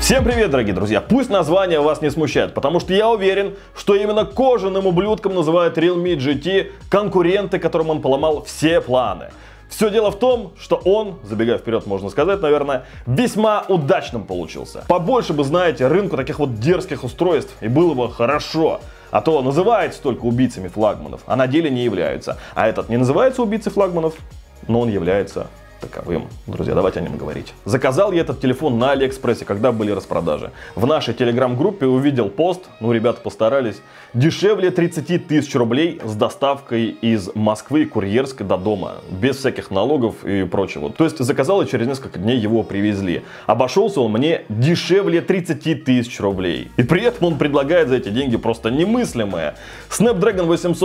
Всем привет, дорогие друзья! Пусть название вас не смущает, потому что я уверен, что именно кожаным ублюдком называют Realme GT конкуренты, которым он поломал все планы. Все дело в том, что он, забегая вперед, можно сказать, наверное, весьма удачным получился. Побольше бы, знаете, рынку таких вот дерзких устройств, и было бы хорошо. А то называется только убийцами флагманов, а на деле не являются. А этот не называется убийцей флагманов, но он является таковым. Друзья, давайте о нем говорить. Заказал я этот телефон на Алиэкспрессе, когда были распродажи. В нашей телеграм-группе увидел пост, ребята постарались, дешевле 30 тысяч рублей с доставкой из Москвы курьерской до дома, без всяких налогов и прочего. То есть заказал и через несколько дней его привезли. Обошелся он мне дешевле 30 тысяч рублей. И при этом он предлагает за эти деньги просто немыслимое. Snapdragon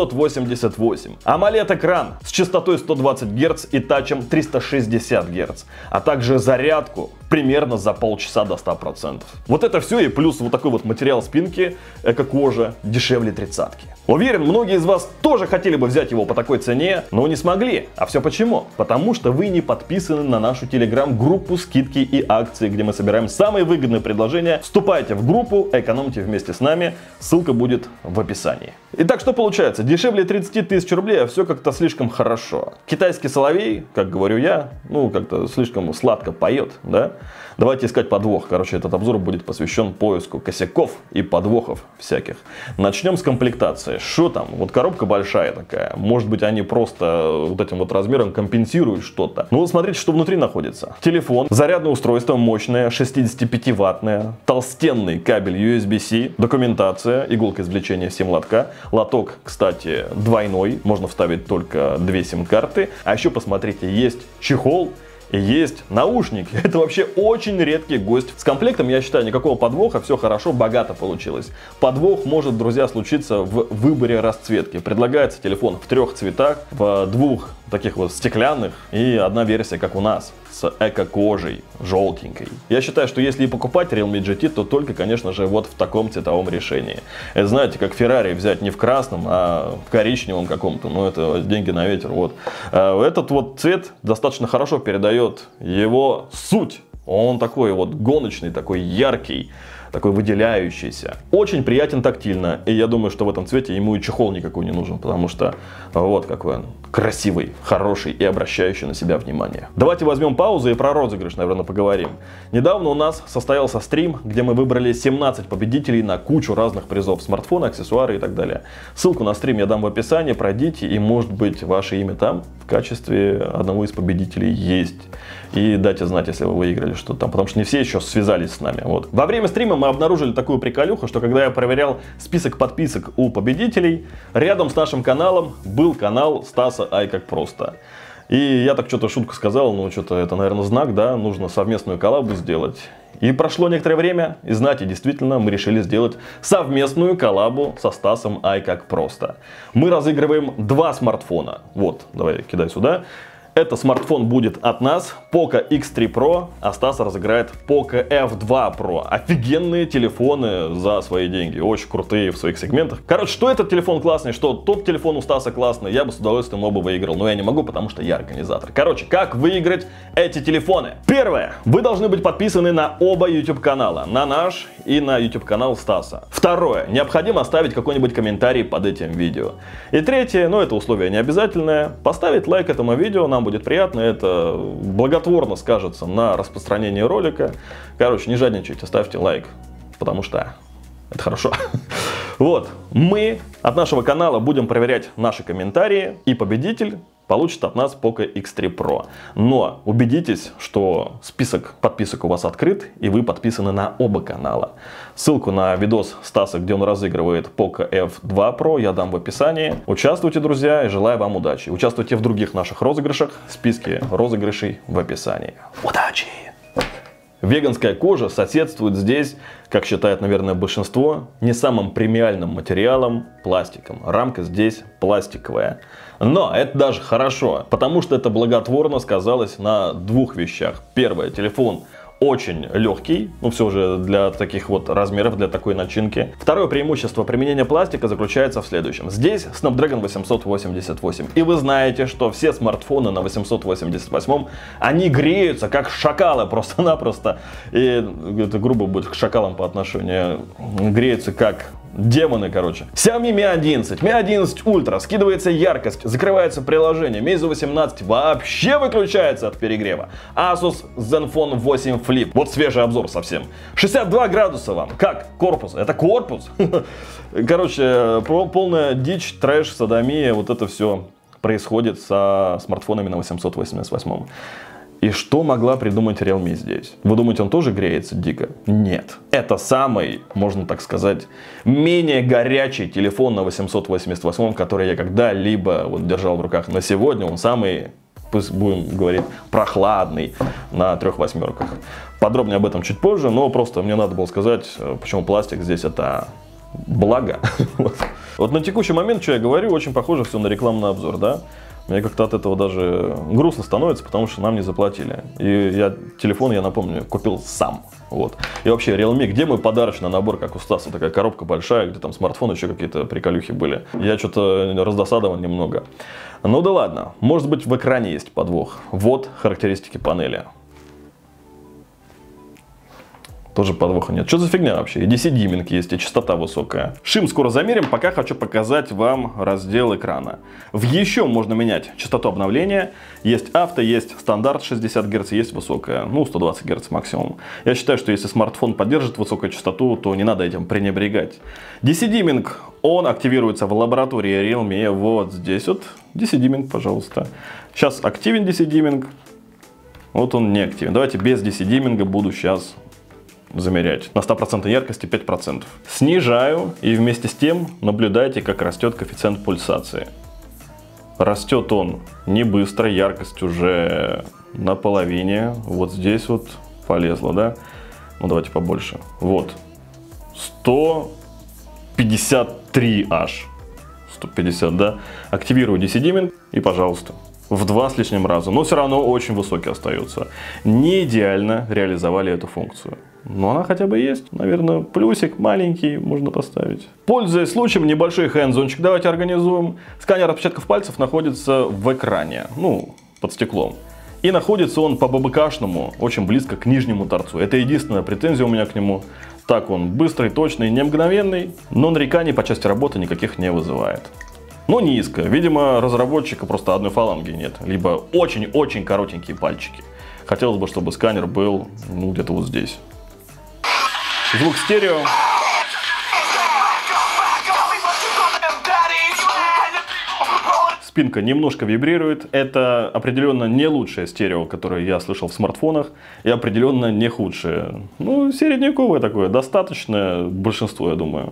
888, AMOLED-экран с частотой 120 Гц и тачем 360 Гц, а также зарядку примерно за полчаса до 100%. Вот это все и плюс вот такой вот материал спинки, эко-кожа, дешевле тридцатки. Уверен, многие из вас тоже хотели бы взять его по такой цене, но не смогли. А все почему? Потому что вы не подписаны на нашу телеграм-группу «Скидки и акции», где мы собираем самые выгодные предложения. Вступайте в группу, экономьте вместе с нами, ссылка будет в описании. Итак, что получается? Дешевле 30 тысяч рублей, а все как-то слишком хорошо. Китайский соловей, как говорю я, как-то слишком сладко поет, да? Давайте искать подвох. Короче, этот обзор будет посвящен поиску косяков и подвохов всяких. Начнем с комплектации. Что там? Вот коробка большая такая. Может быть, они просто вот этим вот размером компенсируют что-то. Ну вот смотрите, что внутри находится. Телефон, зарядное устройство мощное, 65-ваттное, толстенный кабель USB-C, документация, иголка извлечения сим-лотка. Лоток, кстати, двойной. Можно вставить только 2 сим-карты. А еще, посмотрите, есть чехол. И есть наушники. Это вообще очень редкий гость. С комплектом, я считаю, никакого подвоха, все хорошо, богато получилось. Подвох может, друзья, случиться в выборе расцветки. Предлагается телефон в 3 цветах, в 2 таких вот стеклянных и одна версия, как у нас, с эко-кожей, желтенькой. Я считаю, что если и покупать Realme GT, то только, конечно же, вот в таком цветовом решении. Это, знаете, как Ferrari взять не в красном, а в коричневом каком-то. Ну, это деньги на ветер. Вот. Этот вот цвет достаточно хорошо передает его суть. Он такой вот гоночный, такой яркий, такой выделяющийся. Очень приятен тактильно. И я думаю, что в этом цвете ему и чехол никакой не нужен. Потому что вот какой он красивый, хороший и обращающий на себя внимание. Давайте возьмем паузу и про розыгрыш, наверное, поговорим. Недавно у нас состоялся стрим, где мы выбрали 17 победителей на кучу разных призов. Смартфоны, аксессуары и так далее. Ссылку на стрим я дам в описании. Пройдите, и может быть ваше имя там в качестве одного из победителей есть. И дайте знать, если вы выиграли что-то там. Потому что не все еще связались с нами. Вот. Во время стрима мы обнаружили такую приколюху, что когда я проверял список подписок у победителей, рядом с нашим каналом был канал Стаса Ай как просто. И я так что-то шутку сказал, ну что-то это, наверное, знак, да, нужно совместную коллабу сделать. И прошло некоторое время, и знаете, действительно, мы решили сделать совместную коллабу со Стасом Ай как просто. Мы разыгрываем 2 смартфона. Вот, давай кидай сюда. Это смартфон будет от нас, Poco X3 Pro, а Стас разыграет Poco F2 Pro. Офигенные телефоны за свои деньги, очень крутые в своих сегментах. Короче, что этот телефон классный, что тот телефон у Стаса классный, я бы с удовольствием оба выиграл, но я не могу, потому что я организатор. Короче, как выиграть эти телефоны? Первое, вы должны быть подписаны на оба YouTube канала, на наш и на YouTube канал Стаса. Второе, необходимо оставить какой-нибудь комментарий под этим видео. И третье, но это условие не обязательное, поставить лайк этому видео, нам будет приятно, это благотворно скажется на распространении ролика. Короче, не жадничайте, ставьте лайк, потому что это хорошо. Вот, мы от нашего канала будем проверять наши комментарии, и победитель получит от нас Poco X3 Pro. Но убедитесь, что список подписок у вас открыт, и вы подписаны на оба канала. Ссылку на видос Стаса, где он разыгрывает Poco F2 Pro, я дам в описании. Участвуйте, друзья, и желаю вам удачи. Участвуйте в других наших розыгрышах. Списки розыгрышей в описании. Удачи! Веганская кожа соседствует здесь, как считает, наверное, большинство, не самым премиальным материалом – пластиком. Рамка здесь пластиковая. Но это даже хорошо, потому что это благотворно сказалось на 2 вещах. Первое, телефон очень легкий, ну все же для таких вот размеров, для такой начинки. Второе преимущество применения пластика заключается в следующем. Здесь Snapdragon 888. И вы знаете, что все смартфоны на 888, они греются как шакалы просто-напросто. И это грубо будет к шакалам по отношению. Греются как демоны, короче. Xiaomi Mi 11. Mi 11 Ultra. Скидывается яркость, закрывается приложение. Meizu 18 вообще выключается от перегрева. Asus Zenfone 8 Flip. Вот свежий обзор совсем. 62 градуса вам. Как? Корпус. Это корпус? Короче, полная дичь, трэш, содомия. Вот это все происходит со смартфонами на 888. И что могла придумать Realme здесь? Вы думаете, он тоже греется дико? Нет. Это самый, можно так сказать, менее горячий телефон на 888, который я когда-либо вот держал в руках. На сегодня он самый, пусть будем говорить, прохладный на 3 восьмерках. Подробнее об этом чуть позже, но просто мне надо было сказать, почему пластик здесь это благо. Вот на текущий момент, что я говорю, очень похоже все на рекламный обзор, да? Мне как-то от этого даже грустно становится, потому что нам не заплатили. И телефон, я напомню, купил сам. Вот. И вообще, Realme, где мой подарочный набор, как у Стаса, такая коробка большая, где там смартфон, еще какие-то приколюхи были. Я что-то раздосадован немного. Ну да ладно, может быть в экране есть подвох. Вот характеристики панели. Тоже подвоха нет. Что за фигня вообще? И DC-диминг есть, и частота высокая. Шим скоро замерим, пока хочу показать вам раздел экрана. В еще можно менять частоту обновления. Есть авто, есть стандарт 60 Гц, есть высокая, ну 120 Гц максимум. Я считаю, что если смартфон поддержит высокую частоту, то не надо этим пренебрегать. DC-диминг, он активируется в лаборатории Realme, вот здесь вот. DC-диминг, пожалуйста. Сейчас активен DC-диминг, вот он не активен. Давайте без DC-диминга буду сейчас замерять. На 100% яркости 5%. Снижаю, и вместе с тем наблюдайте, как растет коэффициент пульсации. Растет он не быстро, яркость уже на половине. Вот здесь вот полезла, да? Ну давайте побольше. Вот. 153 аж. 150, да? Активирую DC-диминг и, пожалуйста, в 2 с лишним раза. Но все равно очень высокий остается. Не идеально реализовали эту функцию. Но она хотя бы есть. Наверное, плюсик маленький можно поставить. Пользуясь случаем, небольшой хэндзончик давайте организуем. Сканер отпечатков пальцев находится в экране. Ну, под стеклом. И находится он по ББКшному, очень близко к нижнему торцу. Это единственная претензия у меня к нему. Так он быстрый, точный, не мгновенный. Но нареканий по части работы никаких не вызывает. Но низко. Видимо, разработчика просто одной фаланги нет. Либо очень-очень коротенькие пальчики. Хотелось бы, чтобы сканер был, ну, где-то вот здесь. Звук стерео. Спинка немножко вибрирует. Это определенно не лучшее стерео, которое я слышал в смартфонах. И определенно не худшее. Ну, середняковое такое. Достаточное большинство, я думаю.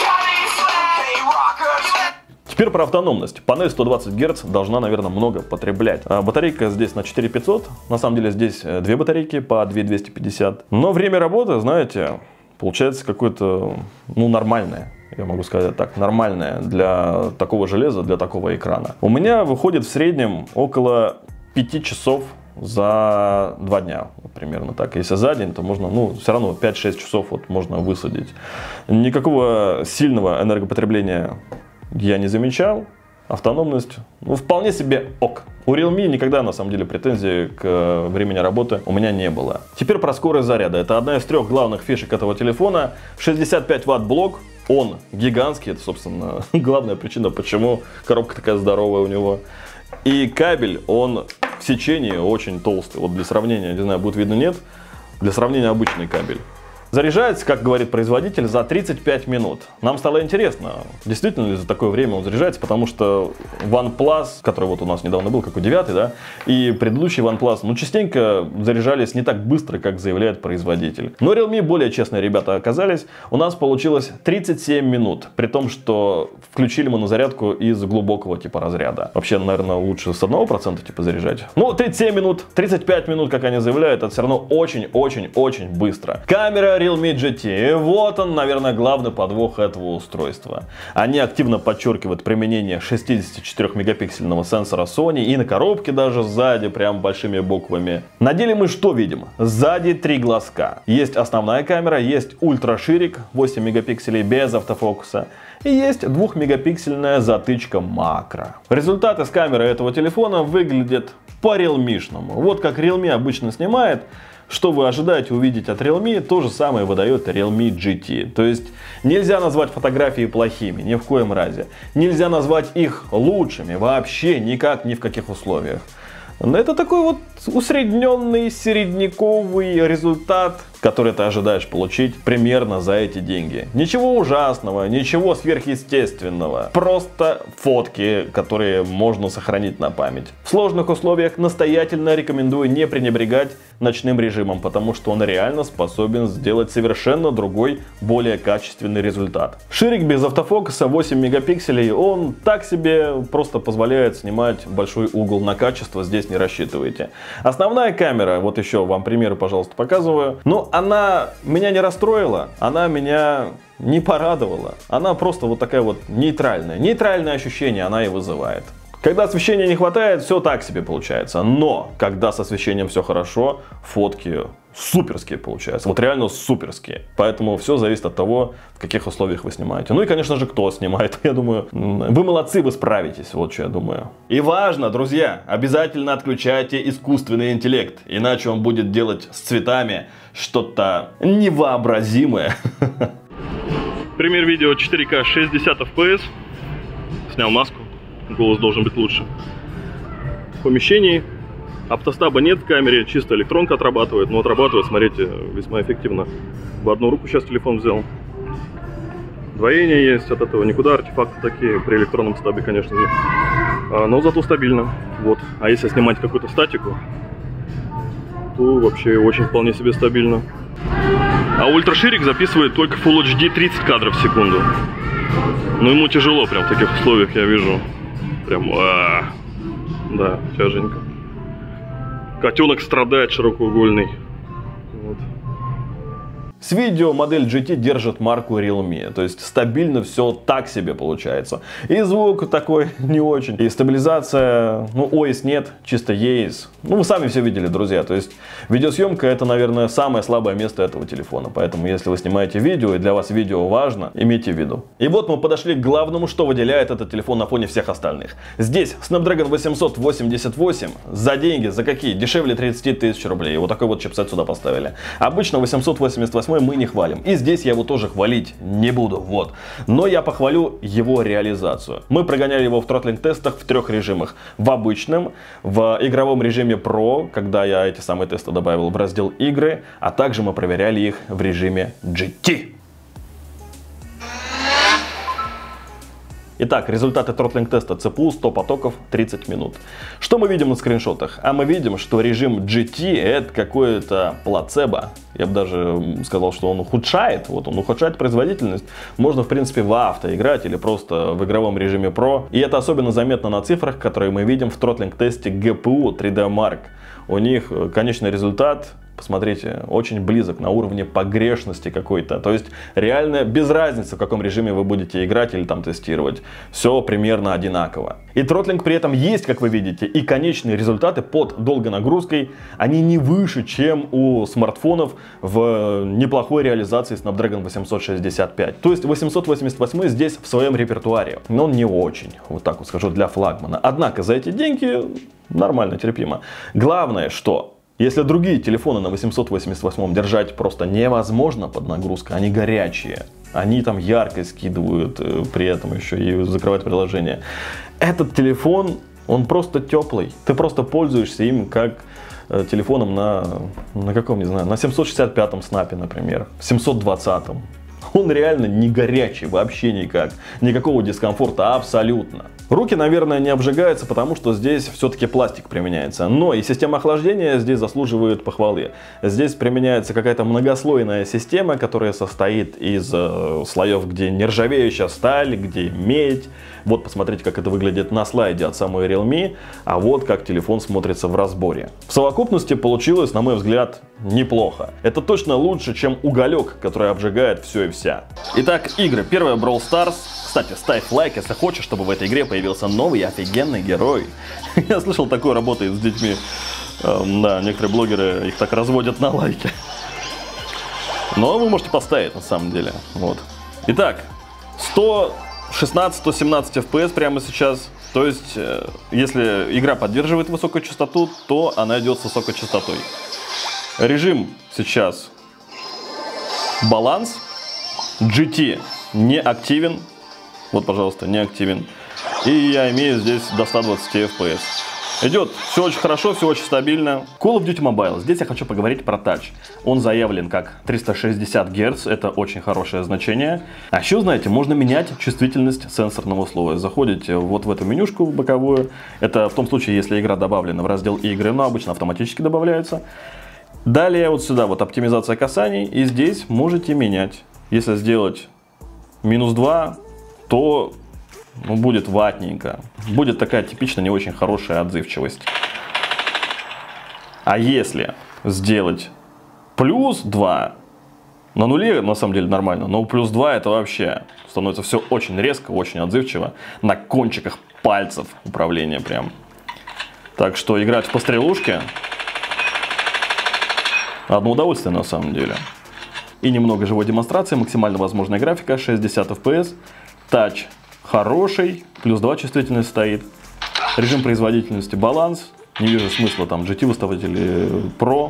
Теперь про автономность. Панель 120 Гц должна, наверное, много потреблять. Батарейка здесь на 4500. На самом деле здесь 2 батарейки по 2250. Но время работы, знаете, получается какое-то, ну, нормальное. Я могу сказать так, нормальное для такого железа, для такого экрана. У меня выходит в среднем около 5 часов за 2 дня. Примерно так. Если за день, то можно, ну, все равно 5-6 часов вот можно высадить. Никакого сильного энергопотребления я не замечал. Автономность, ну, вполне себе ок. У Realme никогда, на самом деле, претензий к времени работы у меня не было. Теперь про скорость заряда. Это одна из 3 главных фишек этого телефона. 65 Вт блок. Он гигантский. Это, собственно, главная причина, почему коробка такая здоровая у него. И кабель, он в сечении очень толстый. Вот для сравнения, не знаю, будет видно, нет. Для сравнения обычный кабель. Заряжается, как говорит производитель, за 35 минут. Нам стало интересно, действительно ли за такое время он заряжается, потому что OnePlus, который вот у нас недавно был, какой 9, да, и предыдущий OnePlus, ну, частенько заряжались не так быстро, как заявляет производитель. Но Realme более честные ребята оказались. У нас получилось 37 минут, при том, что включили мы на зарядку из глубокого типа разряда. Вообще, наверное, лучше с 1% типа заряжать. Ну, 37 минут, 35 минут, как они заявляют, это все равно очень-очень-очень быстро. Камера это Realme GT. И вот он, наверное, главный подвох этого устройства. Они активно подчеркивают применение 64-мегапиксельного сенсора Sony и на коробке даже сзади прям большими буквами. На деле мы что видим? Сзади 3 глазка. Есть основная камера, есть ультраширик 8 мегапикселей без автофокуса. И есть 2-мегапиксельная затычка макро. Результаты с камеры этого телефона выглядят по-realme-шному. Вот как Realme обычно снимает. Что вы ожидаете увидеть от Realme, то же самое выдает Realme GT. То есть нельзя назвать фотографии плохими, ни в коем разе. Нельзя назвать их лучшими, вообще никак, ни в каких условиях. Но это такой вот усредненный, середняковый результат, который ты ожидаешь получить примерно за эти деньги. Ничего ужасного, ничего сверхъестественного. Просто фотки, которые можно сохранить на память. В сложных условиях настоятельно рекомендую не пренебрегать ночным режимом, потому что он реально способен сделать совершенно другой, более качественный результат. Ширик без автофокуса 8 мегапикселей, он так себе просто позволяет снимать большой угол на качество, здесь не рассчитывайте. Основная камера, вот еще вам примеры, пожалуйста, показываю. Но она меня не расстроила, она меня не порадовала. Она просто вот такая вот нейтральная. Нейтральное ощущение она и вызывает. Когда освещения не хватает, все так себе получается. Но, когда с освещением все хорошо, фотки суперские получаются. Вот реально суперские. Поэтому все зависит от того, в каких условиях вы снимаете. Ну и, конечно же, кто снимает. Я думаю, вы молодцы, вы справитесь. Вот что я думаю. И важно, друзья, обязательно отключайте искусственный интеллект. Иначе он будет делать с цветами что-то невообразимое. Пример видео 4К 60 FPS. Снял маску. Голос должен быть лучше. В помещении автостаба нет в камере, чисто электронка отрабатывает, но отрабатывает, смотрите, весьма эффективно. В одну руку сейчас телефон взял. Двоение есть, от этого никуда, артефакты такие, при электронном стабе, конечно, нет. Но зато стабильно. Вот. А если снимать какую-то статику, то вообще очень вполне себе стабильно. А ультраширик записывает только Full HD 30 кадров в секунду. Но ему тяжело прям в таких условиях, я вижу. Прям, да, тяженько. Котенок страдает широкоугольный. Вот. С видео модель GT держит марку Realme, то есть стабильно все так себе получается. И звук такой не очень, и стабилизация, ну OIS нет, чисто EIS. Ну вы сами все видели, друзья, то есть видеосъемка это, наверное, самое слабое место этого телефона. Поэтому если вы снимаете видео и для вас видео важно, имейте в виду. И вот мы подошли к главному, что выделяет этот телефон на фоне всех остальных. Здесь Snapdragon 888 за деньги, за какие? Дешевле 30 тысяч рублей. Вот такой вот чипсет сюда поставили. Обычно 888 мы не хвалим. И здесь я его тоже хвалить не буду. Вот. Но я похвалю его реализацию. Мы прогоняли его в тротлинг-тестах в 3 режимах. В обычном, в игровом режиме Pro, когда я эти самые тесты добавил в раздел игры, а также мы проверяли их в режиме GT. Итак, результаты тротлинг-теста CPU 100 потоков 30 минут. Что мы видим на скриншотах? А мы видим, что режим GT это какое-то плацебо. Я бы даже сказал, что он ухудшает. Вот он ухудшает производительность. Можно, в принципе, в авто играть или просто в игровом режиме Pro. И это особенно заметно на цифрах, которые мы видим в тротлинг-тесте GPU 3D Mark. У них конечный результат, посмотрите, очень близок, на уровне погрешности какой-то. То есть реально без разницы, в каком режиме вы будете играть или там тестировать. Все примерно одинаково. И тротлинг при этом есть, как вы видите. И конечные результаты под долгой нагрузкой, они не выше, чем у смартфонов в неплохой реализации Snapdragon 865. То есть 888 здесь в своем репертуаре. Но он не очень, вот так вот скажу, для флагмана. Однако за эти деньги нормально, терпимо. Главное, что если другие телефоны на 888 держать просто невозможно под нагрузкой, они горячие, они там яркость скидывают, при этом еще и закрывают приложение. Этот телефон, он просто теплый. Ты просто пользуешься им как телефоном на каком, не знаю, на 765-м снапе, например, 720-м. Он реально не горячий, вообще никак. Никакого дискомфорта абсолютно. Руки, наверное, не обжигаются, потому что здесь все-таки пластик применяется. Но и система охлаждения здесь заслуживает похвалы. Здесь применяется какая-то многослойная система, которая состоит из слоев, где нержавеющая сталь, где медь. Вот посмотрите, как это выглядит на слайде от самой Realme, а вот как телефон смотрится в разборе. В совокупности получилось, на мой взгляд, неплохо. Это точно лучше, чем уголек, который обжигает все и вся. Итак, игры. Первая Brawl Stars. Кстати, ставь лайк, если хочешь, чтобы в этой игре появился новый офигенный герой. Я слышал, такое работает с детьми. Да, некоторые блогеры их так разводят на лайки. Но вы можете поставить, на самом деле. Вот. Итак, 116-117 FPS прямо сейчас. То есть, если игра поддерживает высокую частоту, то она идет с высокой частотой. Режим сейчас баланс. GT не активен. Вот, пожалуйста, не активен. И я имею здесь до 120 FPS. Идет все очень хорошо, все очень стабильно. Call of Duty Mobile. Здесь я хочу поговорить про тач. Он заявлен как 360 Гц. Это очень хорошее значение. А еще, знаете, можно менять чувствительность сенсорного слоя. Заходите вот в эту менюшку боковую. Это в том случае, если игра добавлена в раздел игры, но обычно автоматически добавляется. Далее вот сюда вот оптимизация касаний. И здесь можете менять. Если сделать -2, то будет ватненько. Будет такая типично не очень хорошая отзывчивость. А если сделать +2, на нуле на самом деле нормально, но +2 это вообще становится все очень резко, очень отзывчиво. На кончиках пальцев управление прям. Так что играть в пострелушки одно удовольствие на самом деле. И немного живой демонстрации, максимально возможная графика, 60 FPS, тач хороший, +2 чувствительность стоит, режим производительности баланс, не вижу смысла там GT выставить или Pro.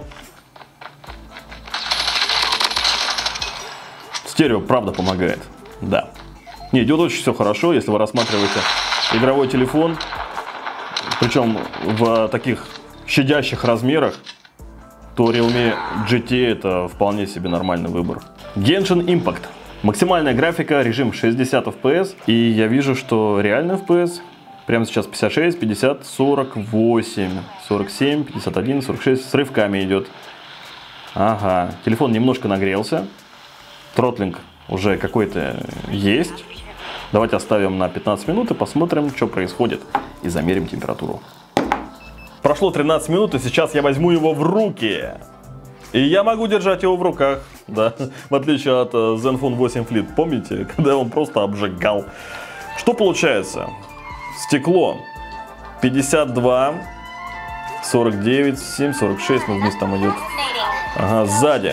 Стерео правда помогает, да. Не, идет очень все хорошо, если вы рассматриваете игровой телефон, причем в таких щадящих размерах, то Realme GT это вполне себе нормальный выбор. Genshin Impact. Максимальная графика, режим 60 FPS. И я вижу, что реальный FPS прямо сейчас 56, 50, 48, 47, 51, 46. С рывками идет. Ага, телефон немножко нагрелся. Тротлинг уже какой-то есть. Давайте оставим на 15 минут и посмотрим, что происходит. И замерим температуру. Прошло 13 минут, и сейчас я возьму его в руки. И я могу держать его в руках, да, в отличие от Zenfone 8 Flip. Помните, когда он просто обжигал? Что получается? Стекло 52, 49, 7, 46, ну вниз там идет. Ага, сзади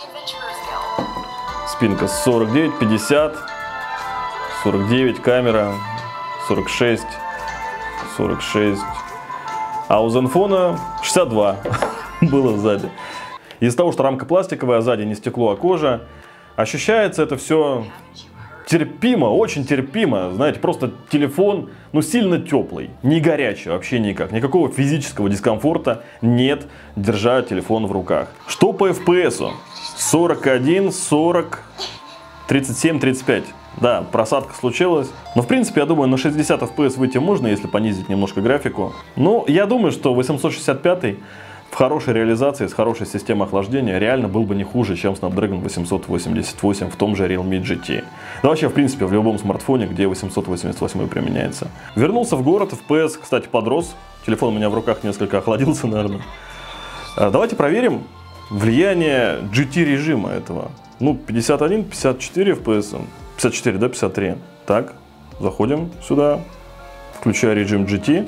спинка 49, 50, 49, камера 46, 46. А у Zenfone 62 было сзади. Из-за того, что рамка пластиковая, а сзади не стекло, а кожа, ощущается это все терпимо, очень терпимо. Знаете, просто телефон, ну, сильно теплый, не горячий вообще никак. Никакого физического дискомфорта нет, держа телефон в руках. Что по FPS? 41, 40, 37, 35. Да, просадка случилась. Но в принципе, я думаю, на 60 FPS выйти можно, если понизить немножко графику. Но я думаю, что 865 в хорошей реализации, с хорошей системой охлаждения реально был бы не хуже, чем Snapdragon 888 в том же Realme GT. Да вообще, в принципе, в любом смартфоне, где 888 применяется. Вернулся в город, FPS, кстати, подрос. Телефон у меня в руках несколько охладился, наверное. Давайте проверим влияние GT режима этого. Ну, 51, 54 FPS. 54, да, 53. Так, заходим сюда. Включаю режим GT.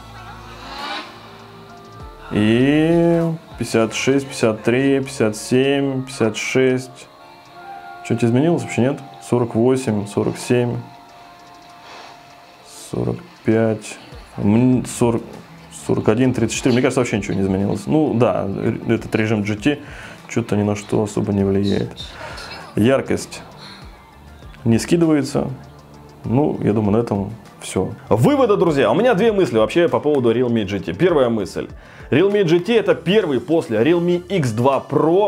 И 56, 53, 57, 56. Что-нибудь изменилось? Вообще нет. 48, 47, 45, 40, 41, 34. Мне кажется, вообще ничего не изменилось. Ну да, этот режим GT что-то ни на что особо не влияет. Яркость не скидывается. Ну, я думаю, на этом все. Выводы, друзья. У меня две мысли вообще по поводу Realme GT. Первая мысль. Realme GT это первый после Realme X2 Pro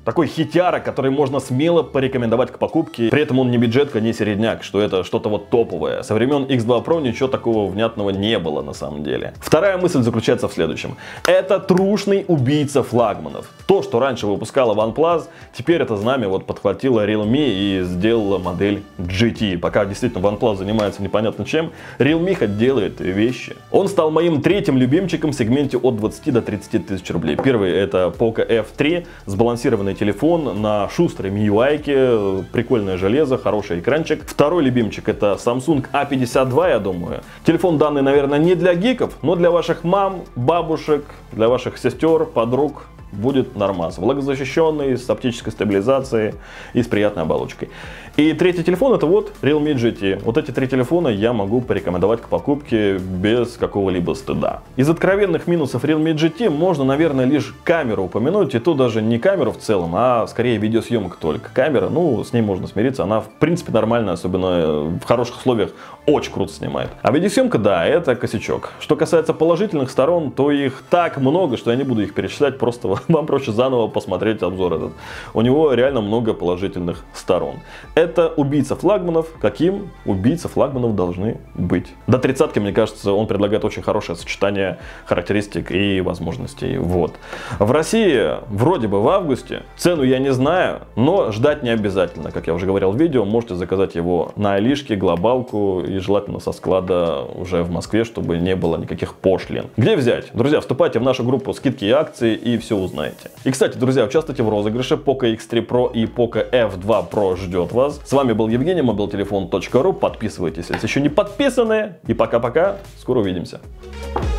Такой хитяра, который можно смело порекомендовать к покупке. При этом он не бюджетка, не середняк, что это что-то вот топовое. Со времен X2 Pro ничего такого внятного не было на самом деле. Вторая мысль заключается в следующем. Это трушный убийца флагманов. То, что раньше выпускала OnePlus, теперь это знамя вот подхватила Realme и сделала модель GT. Пока действительно OnePlus занимается непонятно чем, Realme хоть делает вещи. Он стал моим третьим любимчиком в сегменте от 20 до 30 тысяч рублей. Первый это Poco F3, сбалансированный телефон на шустрой MIUI, прикольное железо, хороший экранчик. Второй любимчик это Samsung A52, я думаю. Телефон данный, наверное, не для гиков, но для ваших мам, бабушек, для ваших сестер, подруг. Будет нормас. Влагозащищенный, с оптической стабилизацией и с приятной оболочкой. И третий телефон это вот Realme GT. Вот эти три телефона я могу порекомендовать к покупке без какого-либо стыда. Из откровенных минусов Realme GT можно, наверное, лишь камеру упомянуть. И то даже не камеру в целом, а скорее видеосъемка только. Камера, ну, с ней можно смириться. Она, в принципе, нормальная, особенно в хороших условиях, очень круто снимает. А видеосъемка, да, это косячок. Что касается положительных сторон, то их так много, что я не буду их перечислять, просто вам проще заново посмотреть обзор этот. У него реально много положительных сторон. Это убийца флагманов, каким убийца флагманов должны быть. До 30-ки, мне кажется, он предлагает очень хорошее сочетание характеристик и возможностей. Вот. В России вроде бы в августе, цену я не знаю, но ждать не обязательно. Как я уже говорил в видео, можете заказать его на Алишке, глобалку и желательно со склада уже в Москве, чтобы не было никаких пошлин. Где взять? Друзья, вступайте в нашу группу скидки и акции и все узнаете. И, кстати, друзья, участвуйте в розыгрыше. Poco X3 Pro и Poco F2 Pro ждет вас. С вами был Евгений, mobiltelefon.ru. Подписывайтесь, если еще не подписаны. И пока-пока. Скоро увидимся.